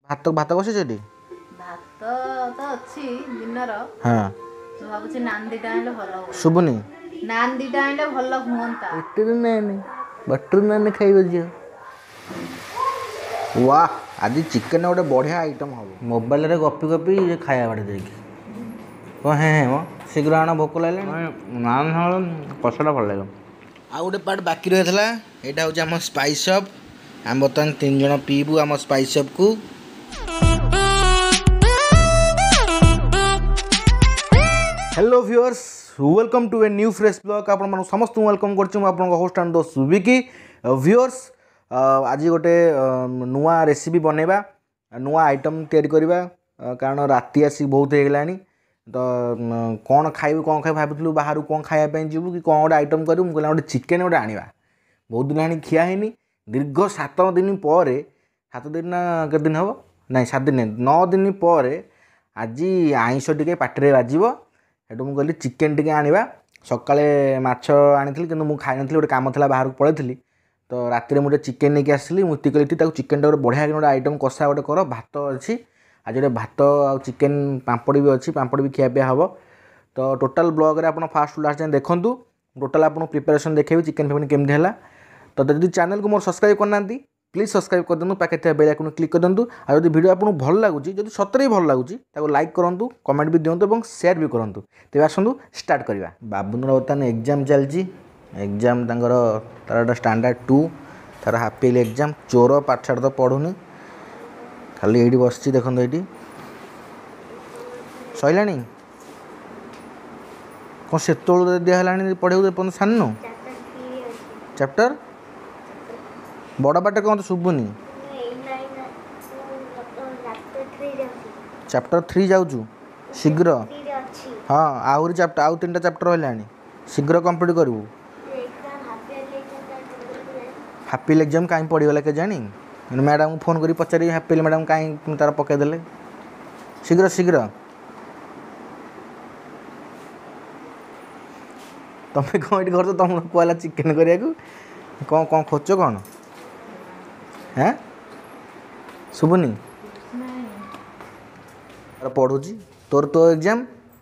ଭାତ ଭାତ ବସିଛି ସେଠି ଭାତ ତ ଅଛି ଦିନର। ହଁ ମୁଁ ଭାବୁଛି ନାନ୍ ଦିଟା ଆଣିଲେ ଭଲ ହୁଅନ୍ତା। ଶୁଭୁନି ନାନ୍ ଦିଟା ଆଣିଲେ ଭଲ ହୁଅନ୍ତା। ବଟର ନାନ୍ ବଟର ନାନ୍ ଖାଇବ ଝିଅ। ୱାହ ଆଜି ଚିକେନ୍ ଗୋଟେ ବଢ଼ିଆ ଆଇଟମ୍ ହେବ। ମୋବାଇଲରେ ଗପି ଗପି ଖାଇବା ବାଡ଼ି ଦେଇକି କ'ଣ ହେଁ ମ ଶୀଘ୍ର ଆଣ ଭୋକ ଲାଗିଲାଣି। ନାନ୍ ହଳ କଷାଟା ଭଲ ଲାଗିବ। ଆଉ ଗୋଟେ ପାର୍ଟ ବାକି ରହିଥିଲା ଏଇଟା ହେଉଛି ଆମ ସ୍ପାଇସ୍ ସପ୍। ଆମେ ବର୍ତ୍ତମାନ 3 ଜଣ ପିଇବୁ ଆମ ସ୍ପାଇସ୍ ସପ୍କୁ। Hello viewers welcome to a new fresh blog आपण समस्त वेलकम करछि होस्ट एंड दोस्त सुबिकी व्यूअर्स आज गोटे नुआ रेसिपी बनैबा नुआ आइटम तैयारी करवा कारण राति आसी बहुत हो गलानी तो कौन खाइबू भाबुलु बाहर कौन खाया जीवु कि कौन गोटे आइटम करूँ मुझे गोटे चिकेन गोटे आनिबा बहुत दिन आनी खिया हैनी दीर्घ 7 दिन पर 7 दिन ना केते दिन हम ना 7 दिन 9 दिन पर आज आइंश टिके पाटिरे बाजिबो। हेटु मु कहली चिकेन टिके आनिबा सकाळे माछ आनिथिली किंतु मु खाइ नथिली गोटे काम थिला बाहर पळेथिली तो राति रे मु चिकेन नेकी आसली मुति कहली ताको चिकेन टा बढ़िया गोटे आइटम कषा गोटे कर भात अछि आज गोटे भात आ चिकेन पांपड़ भी अच्छी पांपड़ भी खिया पिया हम तो टोटाल ब्लॉग रे आपण फास्ट टू लास्ट जाए देखंतु टोटाल आपण प्रिपरेशन देखेबी चिकेन फेमन केमथि हला तो जदि चैनल को मोर सब्सक्राइब करनांती प्लीज सब्सक्राइब कर दिनु पाखे थे बेल आइकन क्लिक कर दिंतु आ जदि वीडियो आपको भल लगुची जदि सतरे भल लगुची ताको लाइक करंतु कमेंट भी दियंतु एवं शेयर भी करंतु तेबे आसंतु स्टार्ट करबा। बाबूनर वर्तमान एग्जाम चलची एग्जाम तांकर तार स्टैंडर्ड 2 तार हाफ इयरली एग्जाम चोर पाठशाठ तो पढ़ुनी खाली एडी बसची देखंतु एडी सइलानी कोन सेतोळ दिया हलानी पढेउ पन सान्नो चैप्टर बड़ बाटे कौन तो शुभुनी चैप्टर 3 जाऊँ शीघ्र हाँ आहरी चैप्टर आउ 3टा चैप्टर है शीघ्र कंप्लीट करूँ। हाफिल एग्जाम कहीं पड़गला के जानी मैडम को फोन करी पचारि हाफिल मैडम कहीं तार पकईदे शीघ्र शीघ्र तुम्हें कौन ये कर तुम कहला चिकेन करा कौन कौन खोज कौन हैं शुभुनी पढ़ुची तोर तो एग्जाम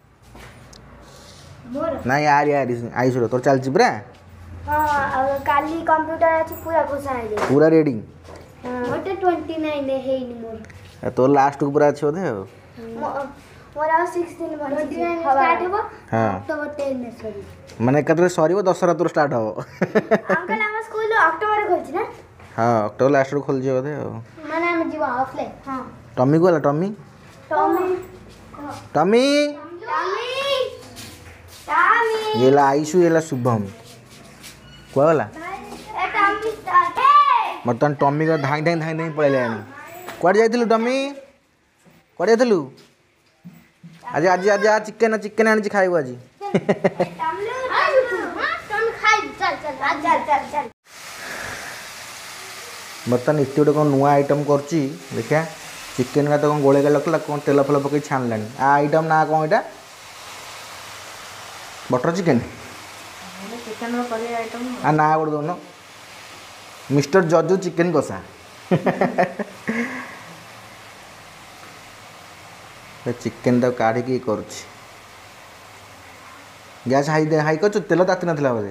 ना यार यार आयुष तोर चलची पूरा काली कंप्यूटर अछि पूरा घोषा है पूरा रेडी मोटे 29 है मोर तोर लास्ट को पूरा अच्छे होते हो मोर 6 दिन स्टार्ट हो हां अक्टोबर 10 में सॉरी माने कतरे सरीबो दशरा तोर स्टार्ट हो अंकल हम स्कूल अक्टोबर खोलछि ना हां अक्टोबर लास्ट को खोल जे होते हो माने हम जीवा ऑफलाइन हां टॉमी को Tommy Tommy Tommy Tommy Tommy ये ला आयुष ये ला शुभम को वाला ए टॉमी स्टार्ट बर्तमान टॉमी का धाई धाई धाई धाई पळेले आनी कोड जाइथिलु टॉमी कोड जाइथिलु आज आज आज चिकेन चिकेन आनी खाइबो आज टॉमी खाइ चल चल चल चल चल बर्तमान इतने गोटे कौन नुआ आइटम करची देखिया चिकेन का तो कौन गोले गला कौन तेल फल पकई छाणलानी आ आइटम ना कौन एटा butter chicken chicken curry item आ ना गोटे दोनो मिस्टर जजू चिकेन कषा चिकेन तो काढ़ी करुच्ची गैस हाई हाई कर तेल ताती ना बोधे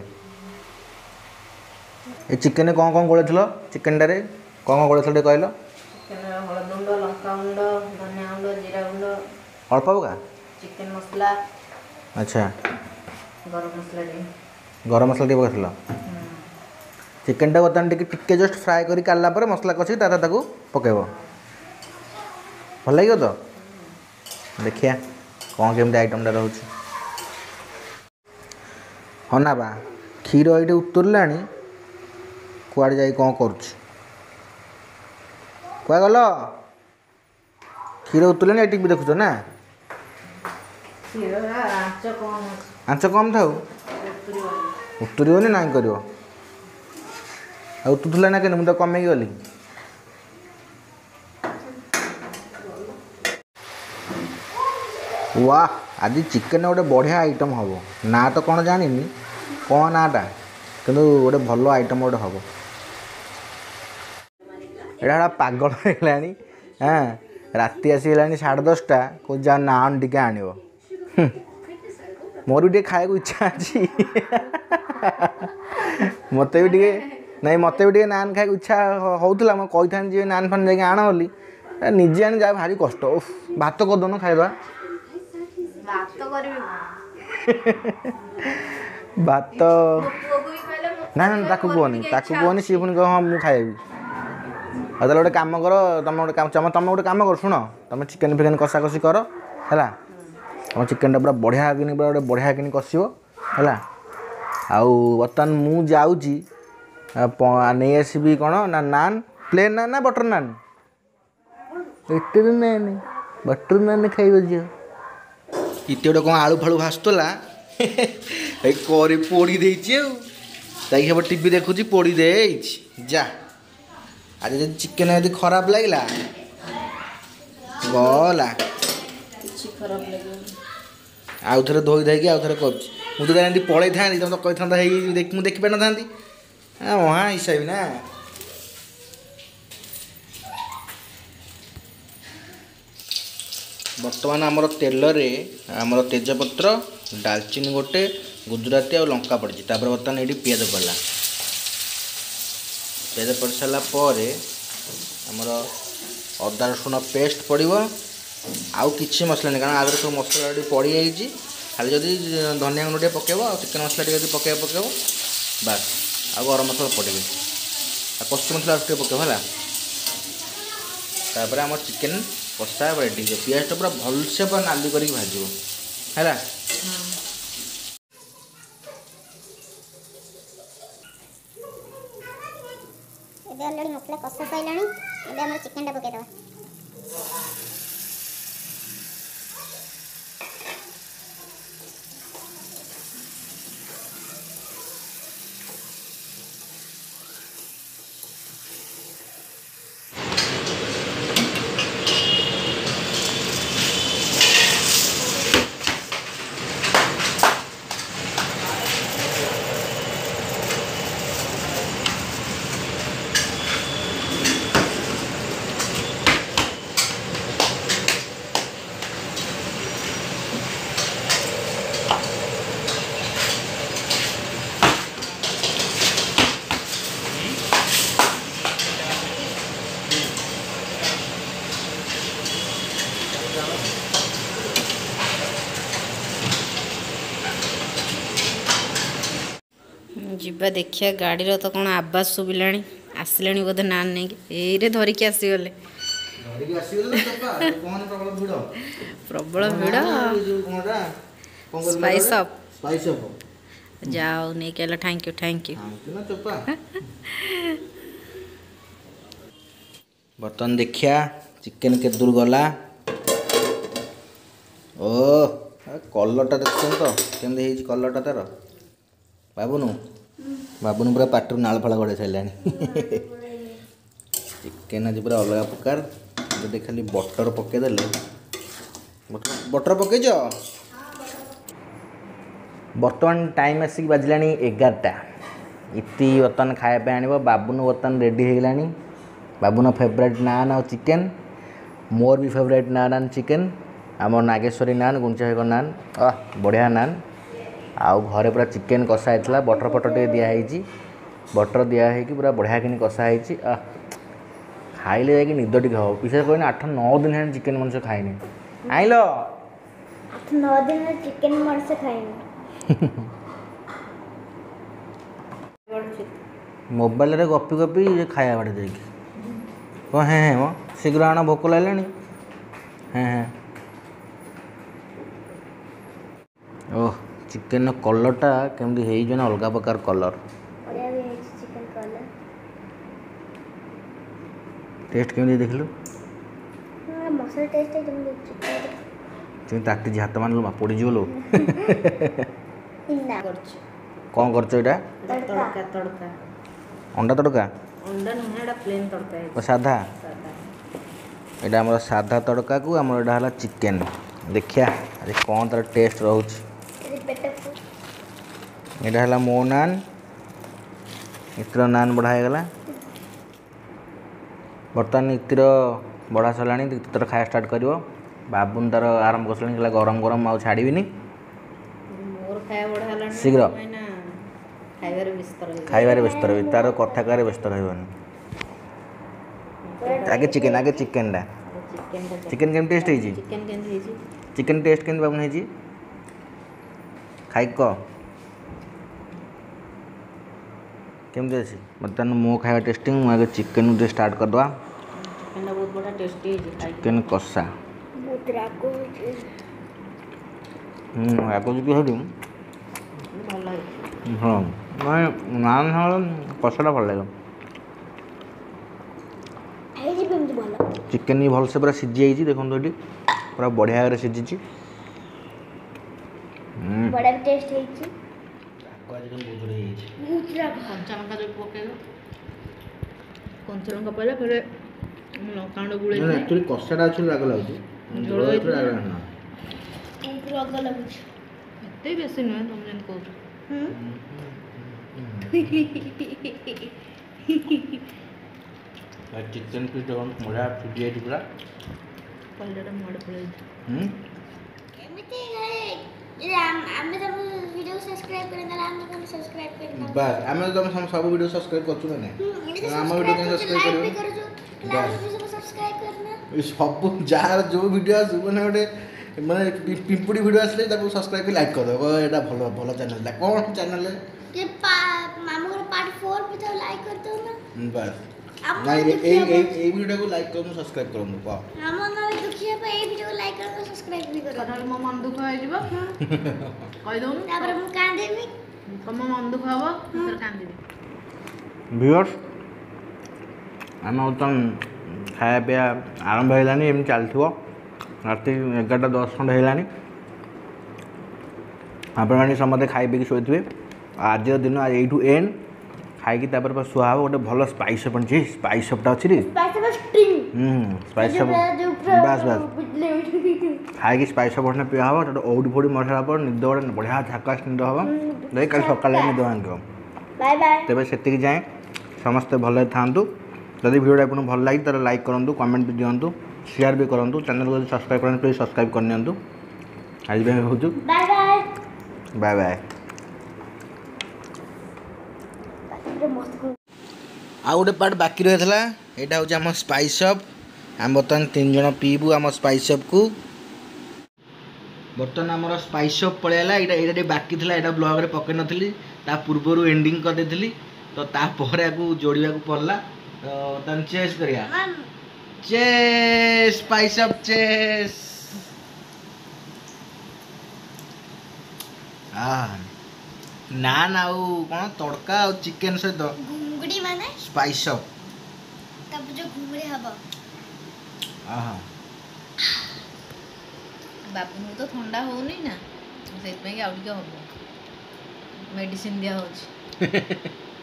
ये चिकेन कौन कौन गोले चिकेन टारे कौन कौन गोले कहल चिकेन हळद गुंड लंका गुंड धनिया गुंड जीरा गुंड अल्प पका चिकेन मसला अच्छा गरम मसला गरम मसला पकड़ चिकेन टा बर्तमान टिके जस्ट फ्राए करी काढ़ला पर मसला कषि ताको पकेब भल लगे तो देखिया कौन केमती आइटमटा रोचे हाँ ना बा क्षीर ये उतरला कुआड़े जाई कौन करुच्ची कुआ गल क्षीर उतरला ये भी देखुच ना आंच कम थाऊ उतरनी ना कर उतुला ना कि मुझे कमे गली वाह आज चिकेन गोटे बढ़िया आइटम हम ना तो कौन जानी कौन नाटा कि गोटे भल आइटम गोटे हम यहाँ पागल है हाँ राति आसीगलानी 10:30 को जा नान टिके आनिब मोर भी खाया इच्छा अच्छी मत भी टे नहीं मत भी टे नान खाया इच्छा होता मैं कही था नान फान जाके आण बोली निजे आनी जा भारी कष्ट भात करदन खाइबा भात करबी भात ना ना ताकू कहनी सी पुणी कह हाँ मुझे खाइबी ଆଉ ତାହେଲେ ଗୋଟେ କାମ କର ତମେ ଗୋଟେ କାମ କର ଶୁଣ ତମେ ଚିକେନ୍ ଫିକେନ୍ କଷା କଷି କର ହେଲା ତମ ଚିକେନ୍ଟା ପୁରା ବଢ଼ିଆ କିନି ପୁରା ଗୋଟେ ବଢ଼ିଆ କିନି କଷିବ ହେଲା ଆଉ ବର୍ତ୍ତମାନ ମୁଁ ଯାଉଛି ନେଇ ଆସିବି କ'ଣ ନା ନାନ୍ ପ୍ଲେନ୍ ନାନ୍ ନା ବଟର୍ ନାନ୍ ଏତେ ନାନ୍ ବଟର୍ ନାନ୍ ଖାଇବ ଝିଅ ଇତେ ଗୋଟେ କ'ଣ ଆଳୁ ଫାଳୁ ଭାସୁଥିଲା ଏଇ କରି ପୋଡ଼ି ଦେଇଛି ଆଉ ଯାଇକି ହେବ ଟିଭି ଦେଖୁଛି ପୋଡ଼ି ଦେଇଛି ଯା आज जब चिकेन यदि खराब लगला गला आउ थे धोई धाई आउ थे कर पलि था तुम तो कही था मुझे देखी पार ना महा हिसाब ना बर्तमान आमर तेल आमर तेजपत्र डालचीनी गोटे गुजराती और लंका पड़ी बर्तमान ये पिज पड़ा पिज पड़ सारा आमर अदा रसुण पेस्ट पड़ो आउ किसी मसला नहीं कारण आदर सब मसला पड़ जाइए खाली जदि धनिया गुंड पकेब चिकेन मसला टी पकेब बास आ गरम मसला पड़े आ कस्तूरी मसला पकेब है तापर आम चिकेन कषा रेडी हो पियाज पूरा भलसे पूरा नाली कर भाज है ऑलरेडी मसला कषा सैलानी एबे हमर चिकन टा पके दबा ଯିବା ଦେଖିଆ ଗାଡ଼ିର ତ କ'ଣ ଆବାଜ ଶୁଭିଲାଣି ଆସିଲେଣି ବୋଧେ ନାନ୍ ନେଇକି ଏଇରେ ଧରିକି ଆସିଗଲେ ପ୍ରବଳ ଭିଡ଼ ସ୍ପାଇସ୍ ଅପ୍ ଯାଉ ନେଇକି ଆଇଲା ଥ୍ୟାଙ୍କ ୟୁ बर्तमान देखिया चिकेन के दूर गला ओ कलरटा देखते तो केमती कलरटा तार बाबुनु बाबुनु पूरा पाटर नाल फाड़ गड़े सारे चिकेन आज पूरा अलग प्रकार जो खाली बटर पकईदे बटर पकईच बर्तमान टाइम आसिक बाजिला 11टा इति बर्तमान खायापे आण बाबुनु बर्तमान रेडी होगलानी बाबुन फेवरेट नान और चिकेन मोर भी फेवरेट नान एंड चिकेन आम नागेश्वरी नान गुंचा नान बढ़िया नान आउ घरे पूरा चिकेन कषा होता बटर फटर टे दिखाई बटर दिखाई पूरा बढ़िया कि कषा खाइले जाकि निद टे हम विशेष कहनी 8-9 दिन है चिकेन मनुष्य खाइनि आइल 8-9 दिन चिकेन मनुष्य खाइनि मोबाइल रे गपी गपी खाया बाटे जाकि कौन है मो शीघ्र आण भोक लगे हाँ ओह चिकेन कलरटा केमती है अलग प्रकार कलर टेस्ट केमती देखलु मसला टेस्ट तुम ताकि हाथ मान पड़ी लो कौन कर अंडा तड़का साधा यहाँ आम साधा तड़का को आम यहाँ चिकेन देखिया अरे कौन तार टेस्ट रोच यहाँ है मो नान इतर नान बढ़ागला बर्तमान इतर बड़ा सरला तर खाया स्टार्ट कर बाबुन तार आरंभ कर गरम गरम आउ छाड़बी मोर खाया बड़ा हलानी शीघ्र ना खाइबार व्यस्त रही खाइबार व्यस्त रही तार कथा कहर व्यस्त रही आगे चिकेन टा चिकेन केम टेस्ट है चिकेन केंद्र ହେଇଛି चिकेन टेस्ट केम बाबुन है खाई क केमती अच्छी बर्तमान मो खाଇବା टेस्टिंग मुझे चिकेन टे स्टार्ट करदे चिकेन बहुत बड़ा टेस्टी ହେଇଛି चिकेन कषा बहुत रागो होचे आगे जो हूँ ଭଲ ହେଇଛି हाँ मैं नान कषाटा भल लगे आई जी बेमती भलो चिकेन ही भलसे पूरा सीझी जाइए देखो ये पूरा बढ़िया भाव सीझी बड़ा भी टेस्ट होची बहुत रागो କଞ୍ଚା ଲଙ୍କା ଯୋଉ ପକେଇବ କଞ୍ଚା ଲଙ୍କା ପଇଲା ପରେ ଲଙ୍କାଗୁଣ୍ଡ ଗୁଳେଇ ଦେଇ एक्चुअली कषाटा एक्चुअली राग लगुच झोल ହେଇଥିଲା। बहुत रागो लागुच ଏତେ ବେଶୀ ନୁହେଁ ତମେ ଯେମିତି କହୁଛ चिकेन पीस बढ़िया सीझी जाइए पूरा ପଇଲାଟା ମୋଡ଼େ ପଳେଇଛି एमिति ये आमे तब वीडियो सब्सक्राइब करना आमे तब सब्सक्राइब करना बस आम तुम सब वीडियो सब्सक्राइब कर आम वीडियो कहीं सब्सक्राइब कर सब्सक्राइब करना सब जार जो वीडियो आस मैंने गोटे माने पिंपुड़ी वीडियो आसले सब्सक्राइब कर लाइक कर दो एटा भलो भलो चैनल कौन चैनल ये मामू को पार्ट 4 पे तो लाइक कर दो ना बस हम नहीं ए वीडियो को लाइक करूँ सब्सक्राइब करूँ कह हम ना दुखिया पे ए वीडियो को लाइक करो सब्सक्राइब भी करो ତଥାପି ମୋ ମନ ଦୁଃଖ ହେଇଯିବ କହିଦଉନୁ तापर हम कांदेमी ତମ ମନ ଦୁଃଖ ହବ ମୁଁ କାନ୍ଦିବି व्यूअर्स आम बर्तमान खाया पिया आरंभ होलानी एम चलती राति 11:10 खंड होलानी आपण समस्ते खाई पी शोथे आज दिन यू एंड खाई शुआ हम गोटे भल स्पाइस अप आनी स्पाइस अपटा अच्छी spice of string spice up बस बस खाई स्पाइस अप पिया हम औडी फोड़ी मसला पर निद गोटे बढ़िया झाकास निद हम देख कल सकाल निद भांग बाय बाय तेज से जाए समस्ते भले था जदि वीडियो आपको भल लगे तो लाइक करूँ कमेंट भी दिंतु शेयर भी करूँ चैनल को सब्सक्राइब करें प्लीज सब्सक्राइब करनी आज भी हूँ बाय बाय बाय बाय आ गोटे पार्ट बाकी रही है यहाँ हूँ आम स्पाइस अप आम बर्तमान 3 जन पीबू आम स्पाइस अप को बर्तमान आमर स्पाइस अप पलैला ये बाकी था यहाँ ब्लॉग में पकई नी पूर्व एंडिंग कर देती तो तापर या जोड़ा पड़ला तो चेस करिया चेस स्पाइस अप चेस नान आउ कौन तड़का और चिकेन सहित घुंगड़ी माने स्पाइस अप तब जो घुंगड़ी हबो ବାବୁଙ୍କୁ ତ ଥଣ୍ଡା ହଉନି ନା ସେଇଥିପାଇଁ ଆଉ ଟିକେ ହବ ମେଡିସିନ ଦିଆ ହଉଛି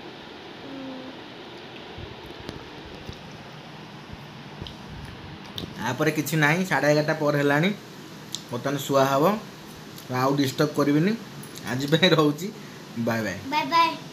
आपर किसी ना 11:30 पर है बर्तमान शुआ हम आउ डिस्टर्ब करी आज रोची बाय बाय बाय बाय